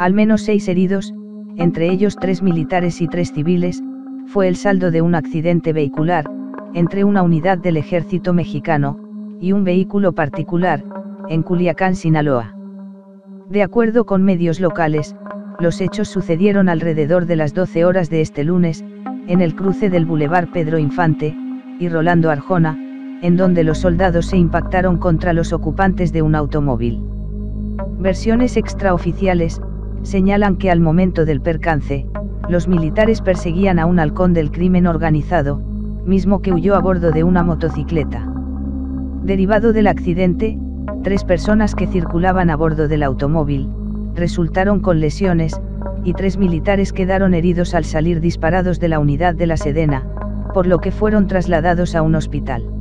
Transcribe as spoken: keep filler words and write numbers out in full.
Al menos seis heridos, entre ellos tres militares y tres civiles, fue el saldo de un accidente vehicular, entre una unidad del ejército mexicano, y un vehículo particular, en Culiacán, Sinaloa. De acuerdo con medios locales, los hechos sucedieron alrededor de las doce horas de este lunes, en el cruce del Boulevard Pedro Infante y Rolando Arjona, en donde los soldados se impactaron contra los ocupantes de un automóvil. Versiones extraoficiales señalan que al momento del percance, los militares perseguían a un halcón del crimen organizado, mismo que huyó a bordo de una motocicleta. Derivado del accidente, tres personas que circulaban a bordo del automóvil resultaron con lesiones, y tres militares quedaron heridos al salir disparados de la unidad de la Sedena, por lo que fueron trasladados a un hospital.